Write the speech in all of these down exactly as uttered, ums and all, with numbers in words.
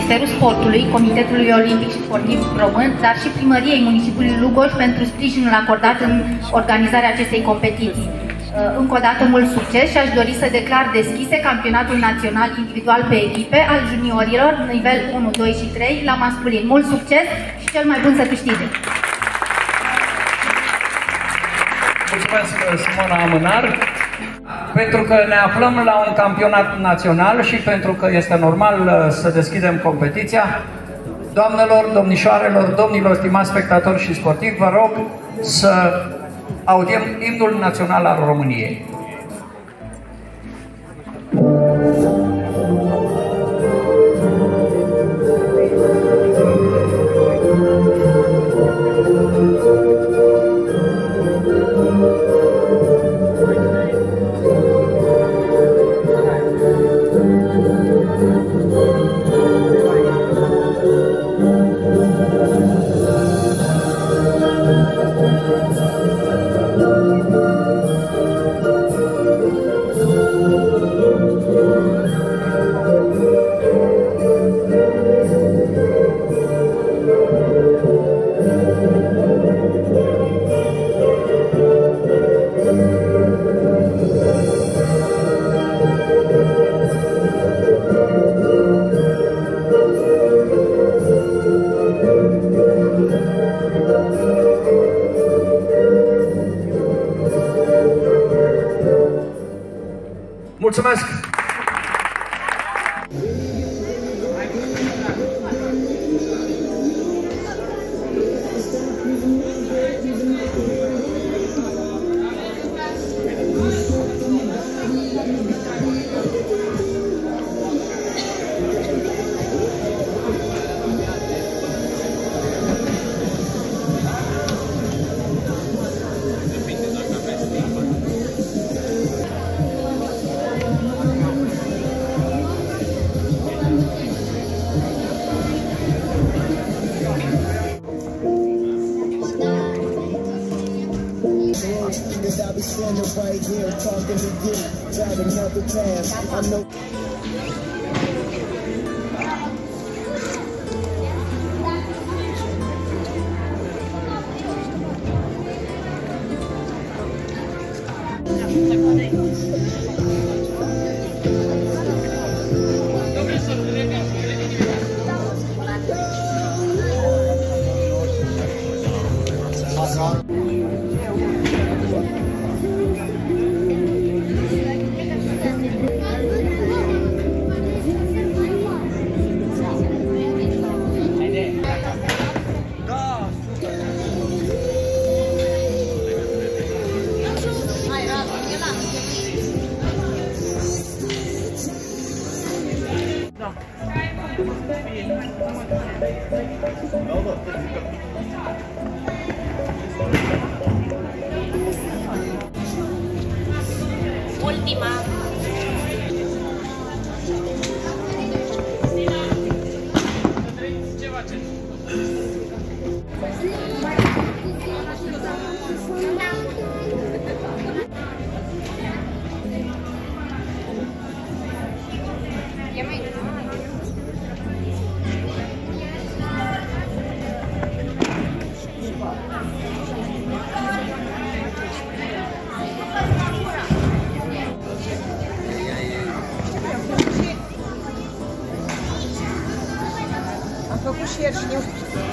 Ministerul Sportului, Comitetului Olimpic și Sportiv Român, dar și Primăriei Municipiului Lugoș pentru sprijinul acordat în organizarea acestei competiții. Încă o dată mult succes și aș dori să declar deschise campionatul național individual pe echipe al juniorilor, nivel unu, doi și trei, la masculin. Mult succes și cel mai bun să câștige! Mulțumesc, Simona Amânar, pentru că ne aflăm la un campionat național și pentru că este normal să deschidem competiția. Doamnelor, domnișoarelor, domnilor, stimați spectatori și sportivi, vă rog să audiem imnul național al României. Mulțumesc! Ultima. Am făcut și ieri și eu.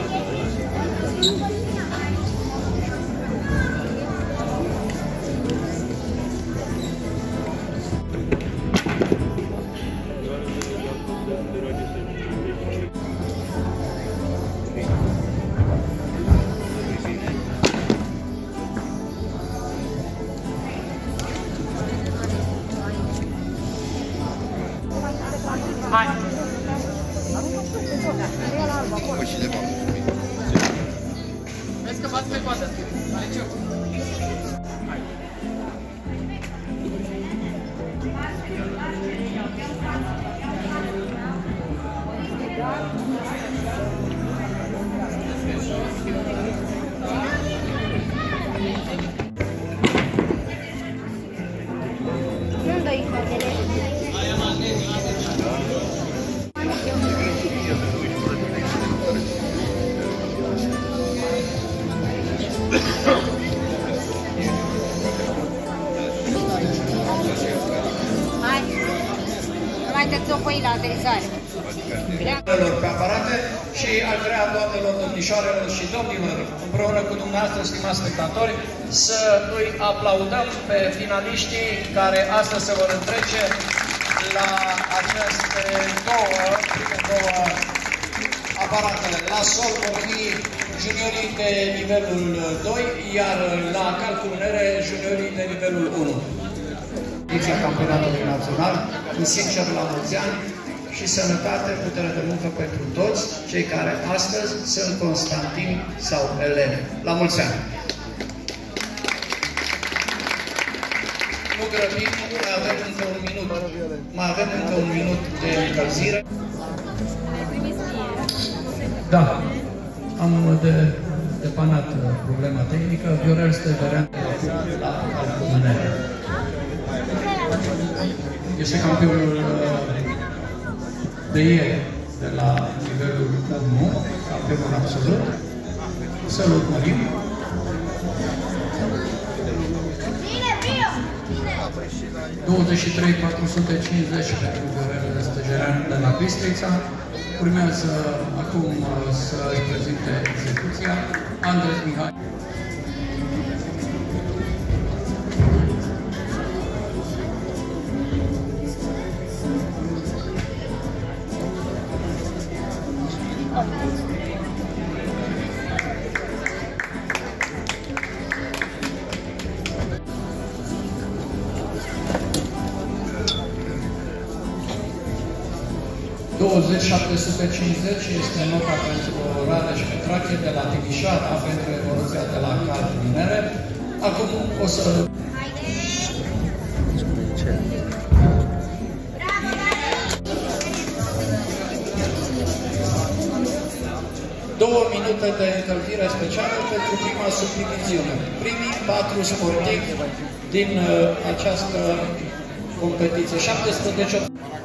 Hai! Păi și de Puneți o pâine la aterizare. Pe aparate și aș vrea, doamnelor, domnișoarelor și domnilor, împreună cu dumneavoastră, stimați spectatori, să îi aplaudăm pe finaliștii care astăzi se vor întrece la aceste două, prime două aparatele. La sol vor fi juniorii de nivelul doi, iar la calculare juniorii de nivelul unu. Ediția campionatului național, un sincer la mulți ani și sănătate, putere de muncă pentru toți cei care astăzi sunt Constantin sau Elene. La mulți ani! Nu grăbim, mai avem încă un minut. Mai avem încă un minut de încălzire. Da, am de depanat problema tehnică. Viorel Steverean la Alcumânere. Este campionul de ieri de la nivelul unu, campionul absolut. Să-l urmărim. douăzeci și trei patru sute cincizeci pentru Viorel Steverean de la Bistrița. Urmează acum să își prezinte execuția Andres Mihai. douăzeci șapte sute cincizeci este nota pentru Rareș Petrache de la Timișoara pentru evoluția de la Calcumânere. Acum o să... Două minute de încălzire specială pentru prima subdiviziune. Primii patru sportivi din uh, această competiție. șaptesprezece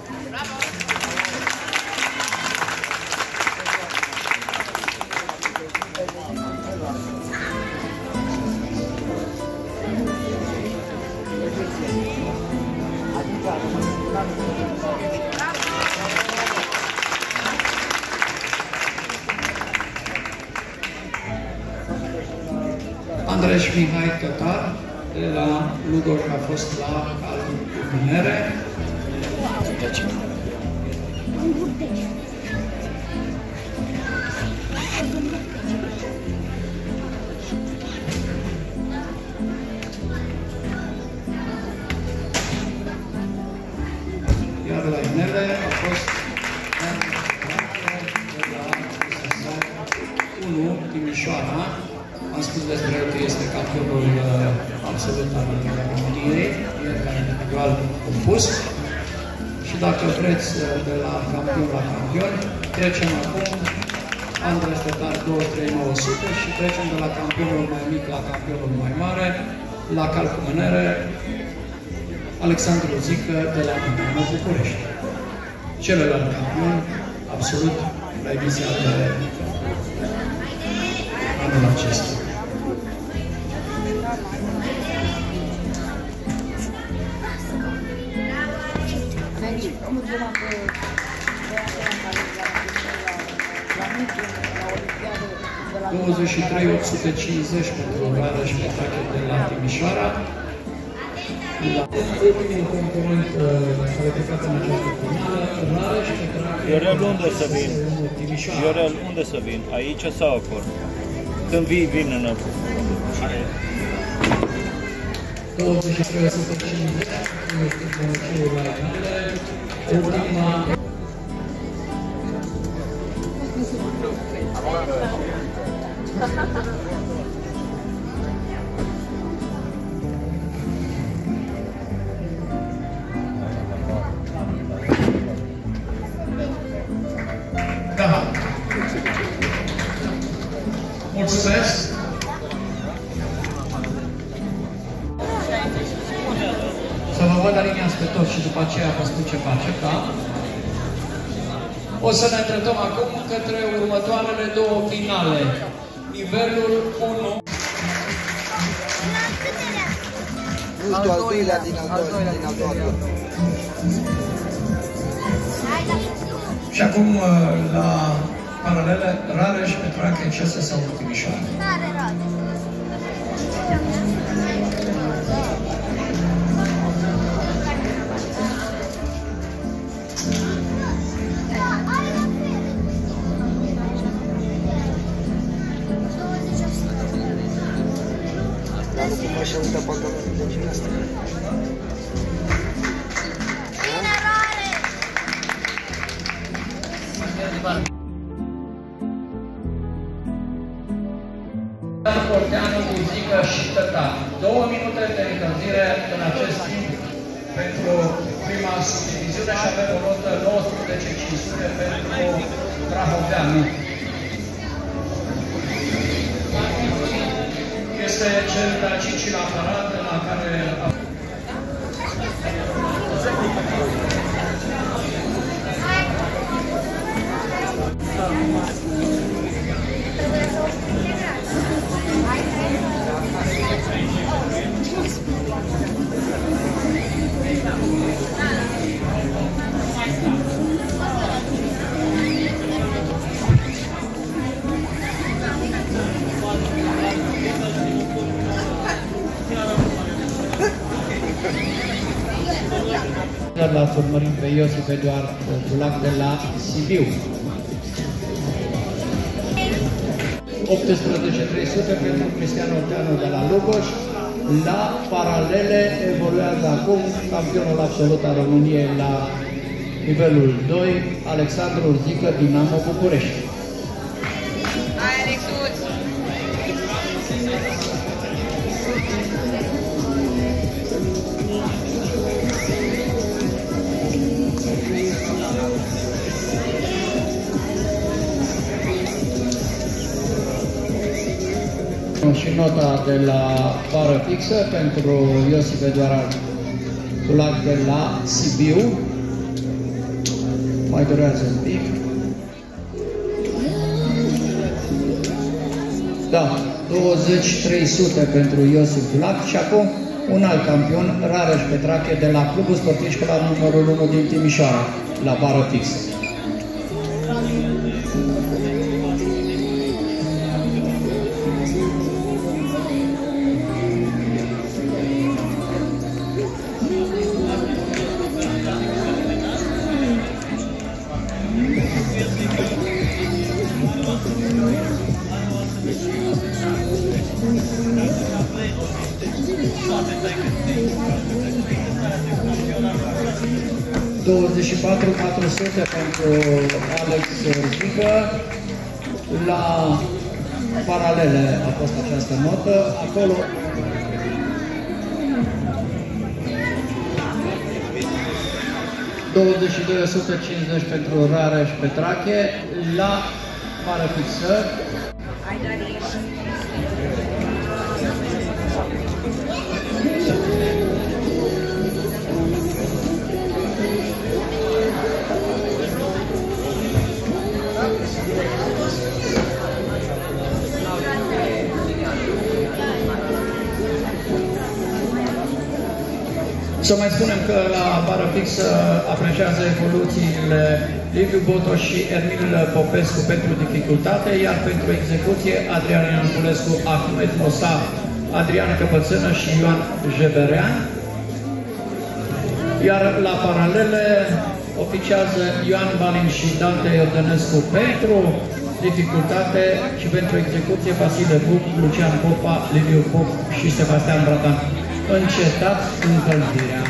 Andres Mihai Tătar de la Lugoj a fost la Calcumânere. Iar la Inele a fost de la unu Timișoara. Am spus despre el că este campionul uh, absolut al României, ca individual compus. Și dacă vreți uh, de la campion la campion, trecem acum Andres Tătar douăzeci și trei nouă sute și trecem de la campionul mai mic la campionul mai mare, la Calcumânere, Alexandru Zică de la Dinamo București. Celălalt campion absolut la ediția de anul acesta. douăzeci și trei opt sute cincizeci pentru Rareș Petrache de la Timișoara. Ultimul concurent care plecat în această finală, Rareș Petrache. Viorel, unde să vin? Viorel, unde să vin? Aici sau acolo? Când vii, vin înăuntru. douăzeci și trei o sută cincizeci, este conociul la finale. Ultima... Da. Mulțumesc. Să vă văd aliniați pe toți și după aceea vă spun ce face, da? O să ne îndreptăm acum către următoarele două finale. Nivelul unu. Nu știu, al doilea din al doilea, din al doilea. Și acum la paralele, Rareș, Petrache, C S sau Timișoara. Cum așa uitat pantalonul de gimnastică? Corteanu, Buzică și Tătar. Două minute de încălzire în acest timp pentru prima subdiviziune și avem o notă nouăsprezece cinci sute pentru Prahoveanu. Este cel de-al cincilea aparat la care L-ați urmărit pe Iosif Eduard Dulac de la Sibiu. optsprezece trei sute pentru Cristian Olteanu de la Lugoj. La paralele evoluează acum campionul absolut al României la nivelul doi, Alexandru Urzică, Dinamo București. Și nota de la bară fixă pentru Iosif Eduard Dulac de la Sibiu. Mai durează un pic. Da, douăzeci trei sute pentru Iosif Dulac și acum un alt campion, Rareș Petrache de la Clubul Sportiv Școlar numărul unu din Timișoara, la bară fixă. douăzeci și patru patru sute pentru Alex Urzică. La paralele a fost această notă. Acolo douăzeci și doi o sută cincizeci pentru Rareș Petrache. La bară fixă să mai spunem că la bară fixă apreciază evoluțiile Liviu Botoș și Ermil Popescu pentru dificultate, iar pentru execuție Adrian Ianculescu, Ahmed Mosa, Adrian Căpățână și Ioan Jeberean. Iar la paralele oficiază Ioan Balin și Dante Iordănescu pentru dificultate și pentru execuție Vasile Buc, Lucian Popa, Liviu Pop și Sebastian Bratan. Încetat încălzirea.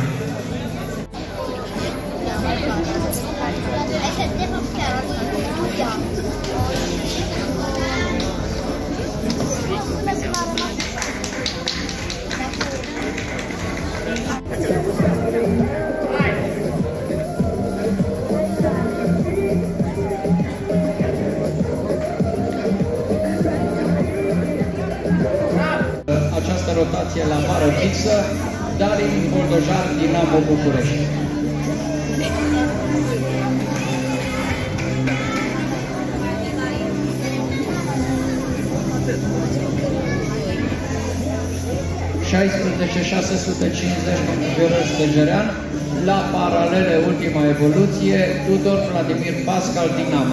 Această rotație la bară fixă, Darin Boldojar, Dinamo București. șaisprezece șase sute cincizeci pentru Viorel Stegerean. La paralele, ultima evoluție, Tudor Vladimir Pascal Dinamo.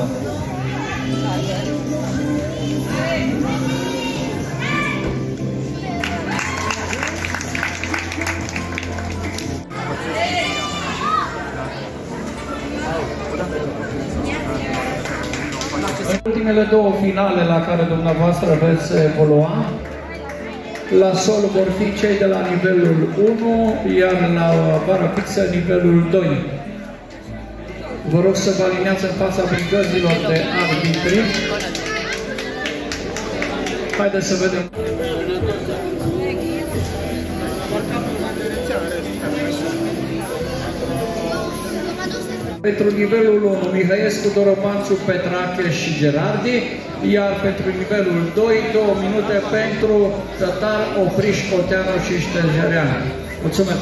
Ultimele două finale la care dumneavoastră veți evolua, la sol vor fi cei de la nivelul unu, iar la bară fixă nivelul doi. Vă rog să vă alineați în fața brigăzilor de arbitri. Haideți să vedem. Pentru nivelul unu, Mihăiescu, Dorobanțu, Petrache și Gerardi, iar pentru nivelul doi, două minute pentru Tătar, Opriș, Coteanu și Ștergerean. Mulțumesc!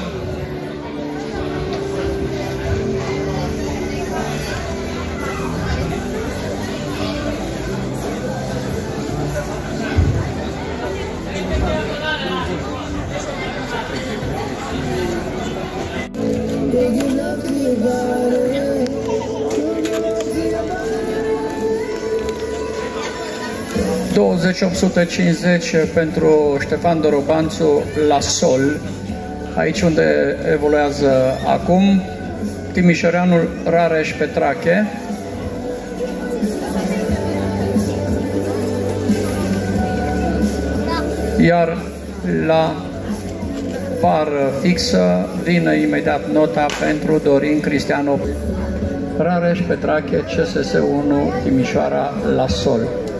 douăzeci opt sute cincizeci pentru Ștefan Dorobanțu la sol, aici unde evoluează acum timișoreanul Rareș Petrache. Iar la bară fixă vine imediat nota pentru Dorin Cristiano Rareș Petrache, C S S unu Timișoara la sol.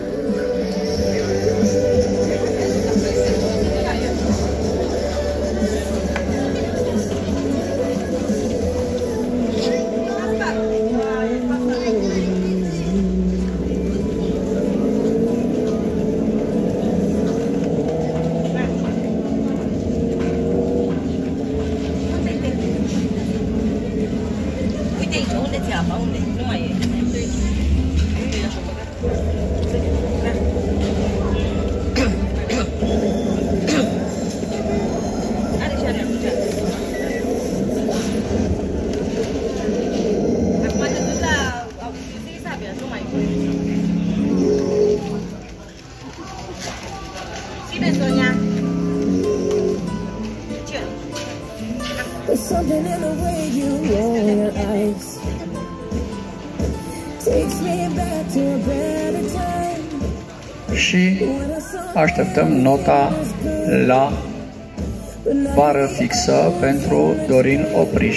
Și așteptăm nota la bară fixă pentru Dorin Opriș.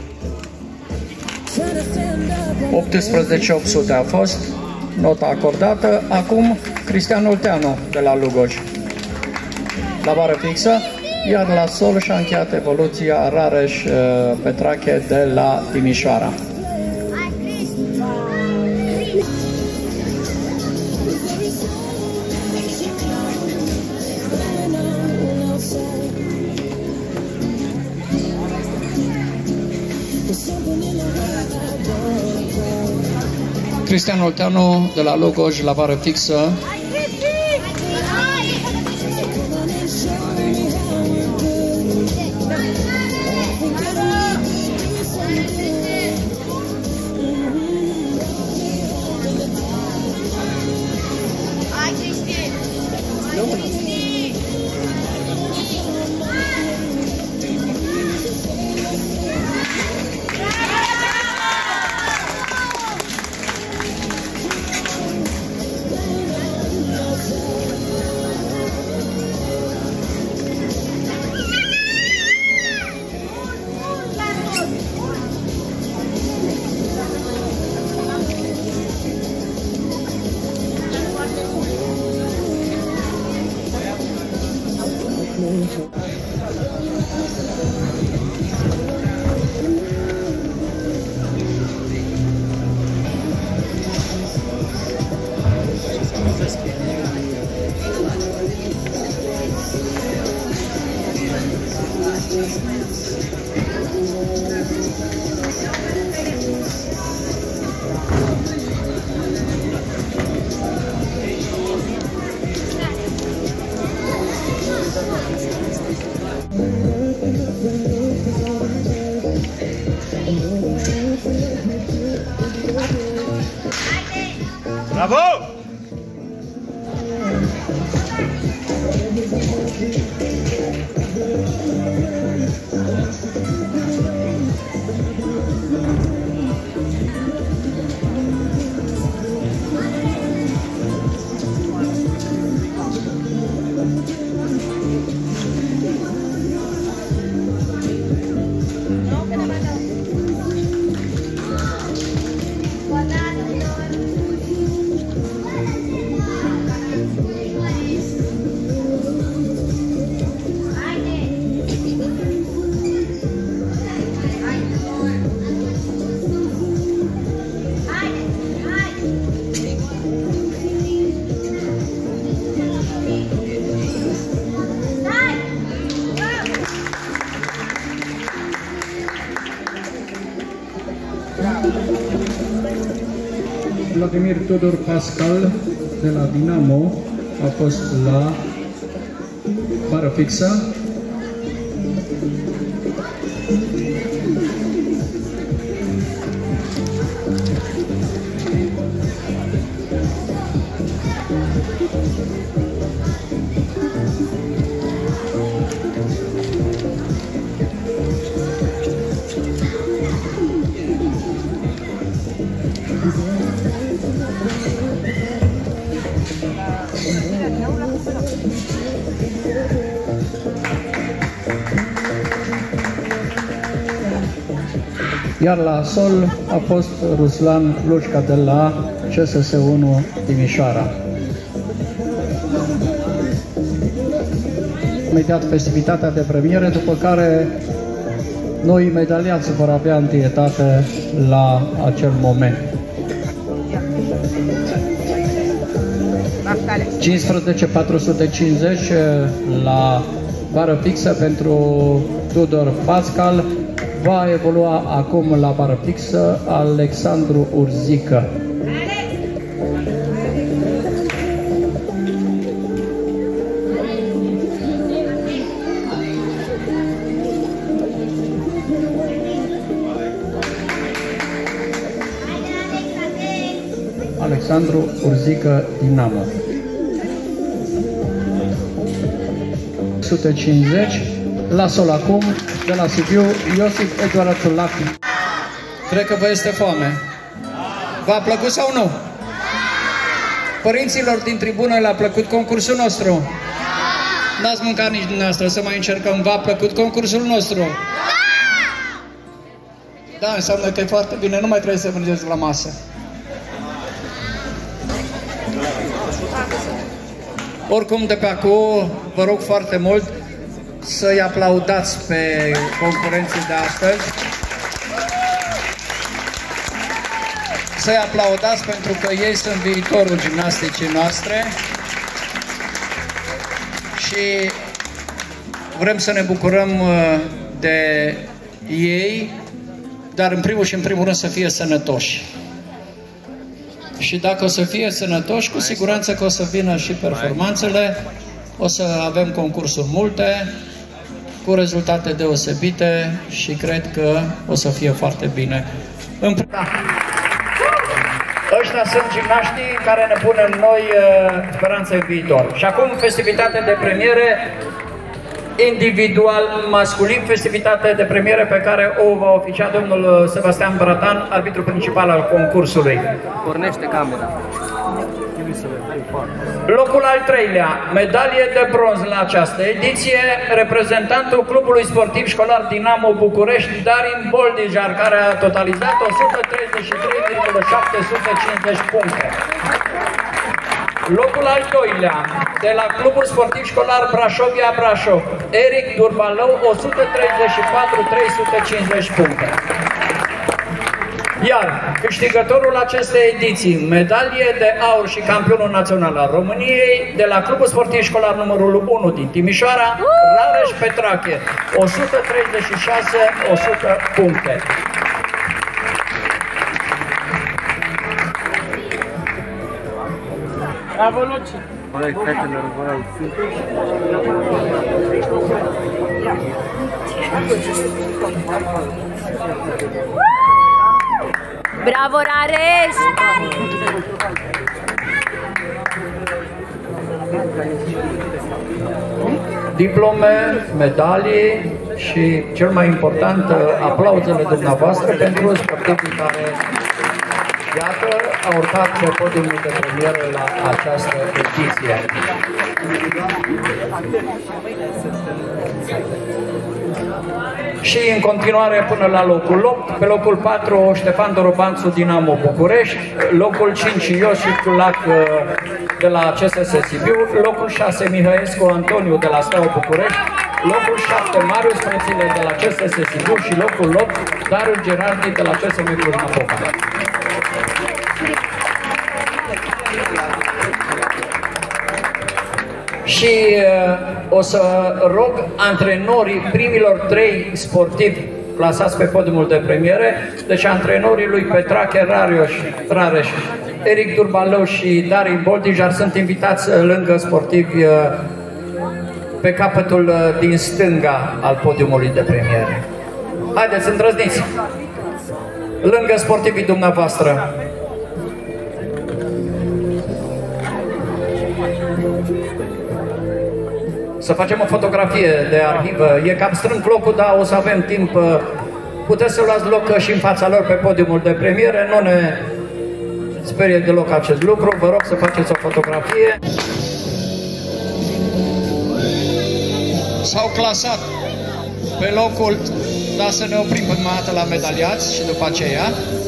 optsprezece opt sute a fost nota acordată. Acum Cristian Olteanu de la Lugoj la bară fixă, iar la sol și-a încheiat evoluția Rareș Petrache de la Timișoara. Cristian Olteanu de la Lugoj la bară fixă. Bravo! Vladimir Tudor Pascal de la Dinamo a fost la bară fixă. Iar la sol a fost Ruslan Lușca de la C S S unu Timișoara. Imediat festivitatea de premiere, după care noi medaliați vor avea întâietate la acel moment. cincisprezece patru sute cincizeci la bară fixă pentru Tudor Pascal. Va evolua acum la bară fixă Alexandru Urzică. Alexandru Urzică, Dinamo. o sută cincizeci. La sol acum, de la Sibiu, Iosif Eduard Ciulachi. Cred că vă este foame. V-a plăcut sau nu? Părinților din tribună le-a plăcut concursul nostru? N-ați mâncat nici dumneavoastră, să mai încercăm. V-a plăcut concursul nostru? Da, înseamnă că e foarte bine, nu mai trebuie să mergeți la masă. Oricum, de pe acum, vă rog foarte mult să-i aplaudați pe concurenții de astăzi. Să-i aplaudați pentru că ei sunt viitorul gimnasticii noastre și vrem să ne bucurăm de ei, dar în primul și în primul rând să fie sănătoși. Și dacă o să fie sănătoși, cu siguranță că o să vină și performanțele, o să avem concursuri multe, cu rezultate deosebite și cred că o să fie foarte bine. În... Da. Ăștia sunt gimnaștii care ne pun în noi uh, speranță în viitor. Și acum festivitate de premiere individual masculin, festivitate de premiere pe care o va oficia domnul Sebastian Bratan, arbitru principal al concursului. Pornește camera. Locul al treilea, medalie de bronz la această ediție, reprezentantul clubului sportiv școlar Dinamo București, Darin Boldijar, care a totalizat o sută treizeci și trei virgulă șapte sute cincizeci puncte. Locul al doilea, de la clubul sportiv școlar Brașovia Brașov, Eric Durbalău, o sută treizeci și patru virgulă trei sute cincizeci puncte. Iar câștigătorul acestei ediții, medalie de aur și campionul național al României, de la clubul sportiv școlar numărul unu din Timișoara, Rareș Petrache, o sută treizeci și șase virgulă o sută puncte. Bravo, Luci! Băi, fetelor, băi, Bravo, Rareș! diplome, medalii și, cel mai important, aplauzele dumneavoastră pentru sportivii care, iată, au urcat pe podiumul de premieră la această ediție. Și în continuare până la locul opt, pe locul patru Ștefan Dorobanțu, Dinamo București, locul cinci Iosif Lac de la C S S Sibiu, locul șase Mihăescu Antoniu de la Steaua București, locul șapte Marius Prețile de la C S S Sibiu și locul opt Darius Gerardi de la C S M Cluj-Napoca. Și uh, o să rog antrenorii primilor trei sportivi plasați pe podiumul de premiere, deci antrenorii lui Petrache Rareș, Rareș Eric Durbalău și Darin Boldijar sunt invitați lângă sportivi uh, pe capătul uh, din stânga al podiumului de premiere. Haideți, îndrăzniți! Lângă sportivii dumneavoastră. Să facem o fotografie de arhivă. E cam strâmb locul, dar o să avem timp. Puteți să luați loc și în fața lor pe podiumul de premiere. Nu ne sperie deloc acest lucru. Vă rog să faceți o fotografie. S-au clasat pe locul, dar să ne oprim prima dată la medaliați și după aceea.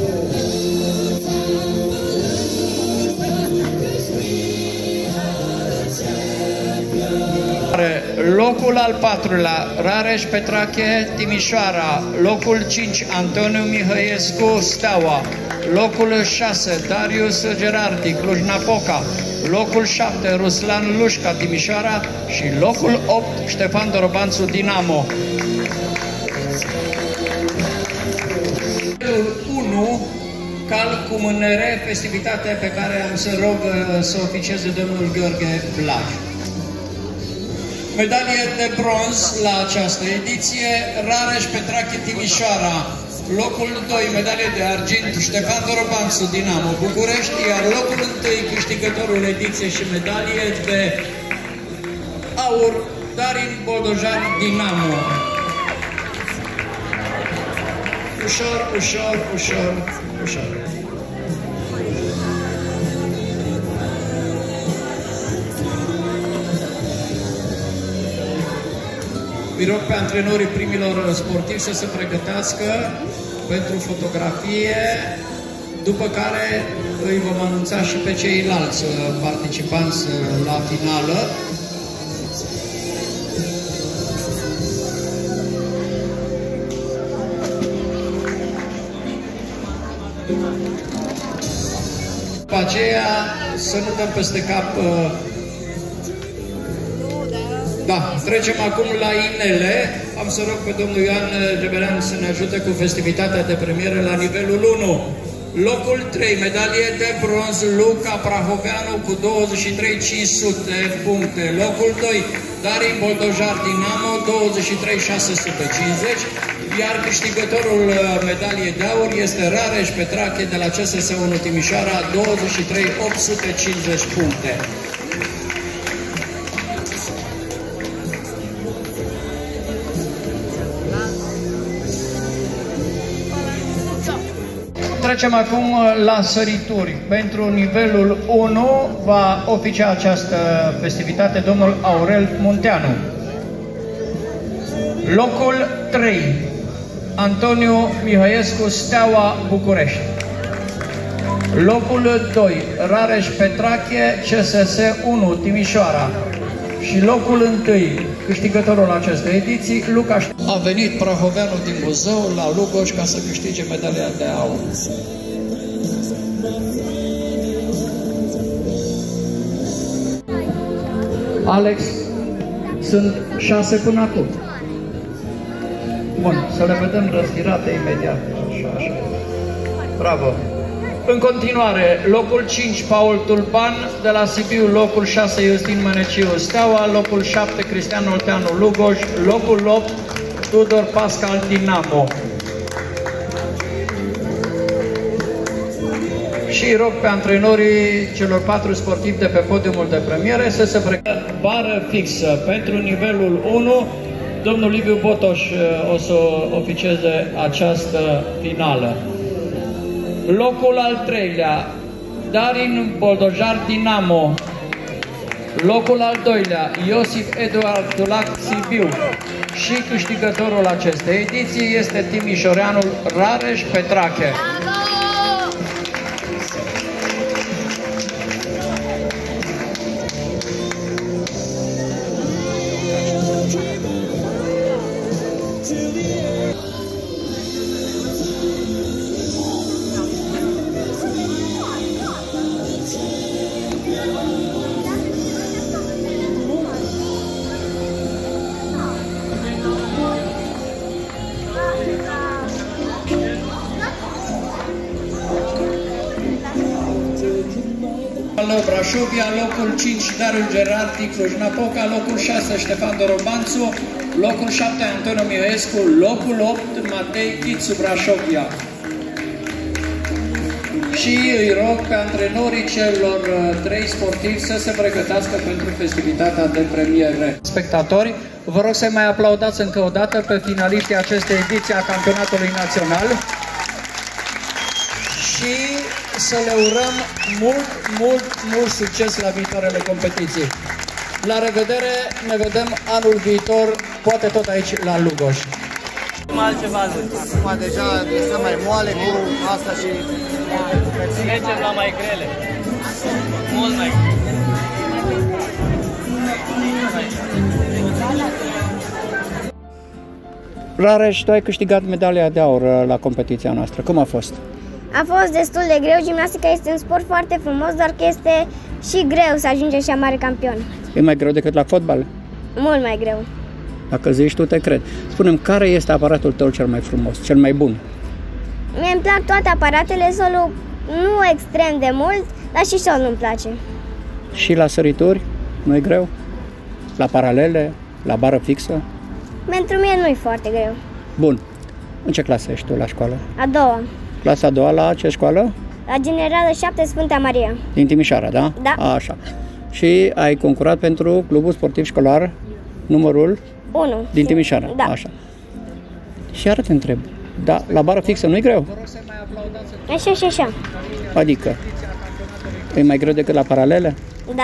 Locul al patrulea, Rareș Petrache, Timișoara. Locul cinci, Antoniu Mihăiescu, Steaua. Locul șase, Darius Gerardi, Cluj-Napoca. Locul șapte, Ruslan Lușca, Timișoara. Și locul opt, Ștefan Dorobanțu, Dinamo. unu, Cal cu mânere, festivitatea pe care am să rog să oficieze domnul Gheorghe Blaj. Medalie de bronz la această ediție, Rareș Petrache, Timișoara. Locul doi, medalie de argint, Ștefan Dorobanțu, Dinamo București, iar locul întâi, câștigătorul ediției și medalie de aur, Darin Boldijar, Dinamo. Ușor, ușor, ușor, ușor. Îi rog pe antrenorii primilor sportivi să se pregătească pentru fotografie, după care îi vom anunța și pe ceilalți participanți la finală. După aceea să nu dăm peste cap. Da, trecem acum la inele. Am să rog pe domnul Ioan Gebelean să ne ajute cu festivitatea de premieră la nivelul unu. Locul trei, medalie de bronz, Luca Prahoveanu cu douăzeci și trei mii cinci sute puncte. Locul doi, Darin Boldijar, Dinamo, douăzeci și trei mii șase sute cincizeci. Iar câștigătorul medaliei de aur este Rareș Petrache de la C S S unu Timișoara, douăzeci și trei mii opt sute cincizeci puncte. Trecem acum la sărituri. Pentru nivelul unu va oficia această festivitate domnul Aurel Munteanu. Locul trei, Antoniu Mihăiescu, Steaua București. Locul doi, Rareș Petrache, C S S unu Timișoara. Și locul întâi, câștigătorul acestei ediții, Luca. A venit Prahoveanu din Buzău la Lugoș ca să câștige medalia de aur. Alex, sunt șase până acum. Bun, să le vedem răstirate imediat. Așa, așa. Bravo! În continuare, locul cinci, Paul Tulpan de la Sibiu, locul șase, Iustin Măneciu, Steaua, locul șapte, Cristian Olteanu, Lugoș, locul opt, Tudor Pascal, Dinamo. și îi rog pe antrenorii celor patru sportivi de pe podiumul de premiere să se pregătească. Bară fixă pentru nivelul unu, domnul Liviu Botoș o să oficieze această finală. Locul al treilea, Darin Boldojar Dinamo. Locul al doilea, Iosif Eduard Tulac Sibiu. Și câștigătorul acestei ediții este timișoreanul Rareș Petrache. Brașovia, locul cinci, Darul Gerardi, Cluj-Napoca, locul șase, Ștefan Dorobanțu, locul șapte, Antonio Mioescu, locul opt, Matei Chițu, Brașovia. Și îi rog pe antrenorii celor trei sportivi să se pregătească pentru festivitatea de premiere. Spectatori, vă rog să mai aplaudați încă o dată pe finaliștii acestei ediții a campionatului național și să le urăm mult, mult, mult succes la viitoarele competiții. La revedere, ne vedem anul viitor, poate tot aici la Lugoj. Altceva zic. Acum deja este mai moale cu asta și... Mergem la mai grele. Mult mai grele. Rareș, tu ai câștigat medalia de aur la competiția noastră. Cum a fost? A fost destul de greu. Gimnastica este un sport foarte frumos, doar că este și greu să ajungi așa mare campion. E mai greu decât la fotbal? Mult mai greu. Dacă zici tu, te cred. Spune-mi, care este aparatul tău cel mai frumos, cel mai bun? Mie îmi plac toate aparatele, solul nu extrem de mult, dar și solul îmi place. Și la sărituri? Nu-i greu? La paralele? La bară fixă? Pentru mine nu e foarte greu. Bun. În ce clasă ești tu la școală? A doua. Clasa a doua la ce școală? La Generală șapte Sfânta Maria. Din Timișoara, da? Da. Așa. Și ai concurat pentru clubul sportiv școlar numărul unu. din Timișoara. Da. Așa. Și iară te întreb, da, la bară fixă nu-i greu? Așa și așa. Adică, e mai greu decât la paralele? Da.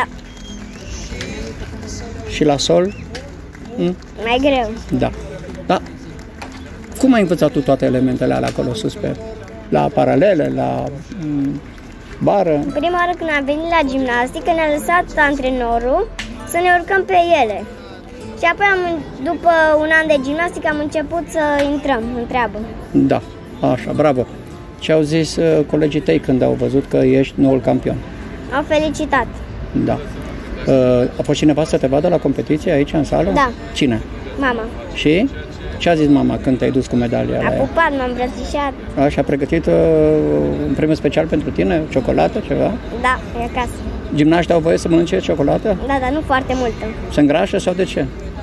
Și la sol? Hm? Mai greu. Da. Da. Cum ai învățat tu toate elementele alea acolo sus pe, la paralele, la m, bară? Prima oară când am venit la gimnastică ne-a lăsat antrenorul să ne urcăm pe ele. Și apoi, am, după un an de gimnastică, am început să intrăm în treabă. Da, așa, bravo. Ce au zis uh, colegii tăi când au văzut că ești noul campion? Au felicitat. Da. Uh, a fost cineva să te vadă la competiție aici în sală? Da. Cine? Mama. Și? Ce a zis mama când te-ai dus cu medalia? A pupat, m-a îmbrățișat. Așa, a pregătit uh, un premiu special pentru tine? Ciocolată, ceva? Da, e acasă. Gimnaștii au voie să mănânce ciocolată? Da, dar nu foarte multă. Se îngrașă sau de ce?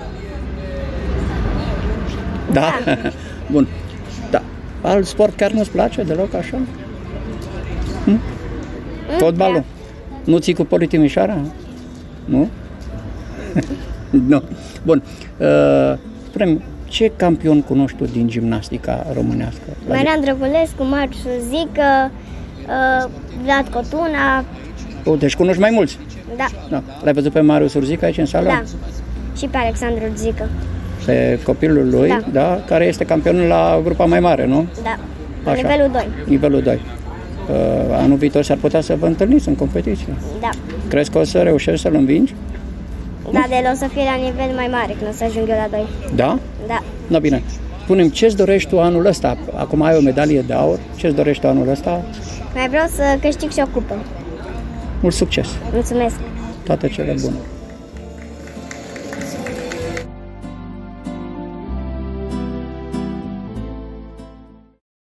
Da? Da. Bun. Da. Alt sport chiar nu-ți place deloc așa? Hm? Fotbalul? Chiar. Nu ții cu Poli Timișoara? Nu? Nu. Bun. Uh, spune-mi, ce campion cunoști tu din gimnastica românească? Marian Drăgulescu, Marciu Surzică, uh, Vlad Cotuna. O, deci cunoști mai mulți? Da. Da. L-ai văzut pe Mariu Surzică aici în sală? Da. Și pe Alexandru Zică. Pe copilul lui, da. Da, care este campionul la grupa mai mare, nu? Da. Așa. Nivelul doi. Nivelul doi. Uh, anul viitor s-ar putea să vă întâlniți în competiție. Da. Crezi că o să reușești să-l învingi? Da, de el o să fie la nivel mai mare când o să ajung eu la doi. Da? Da. Da, bine. Spune-mi, ce-ți dorești tu anul ăsta? Acum ai o medalie de aur. Ce-ți dorești tu anul ăsta? Mai vreau să câștig și o cupă. Mult succes! Mulțumesc! Toate cele bune!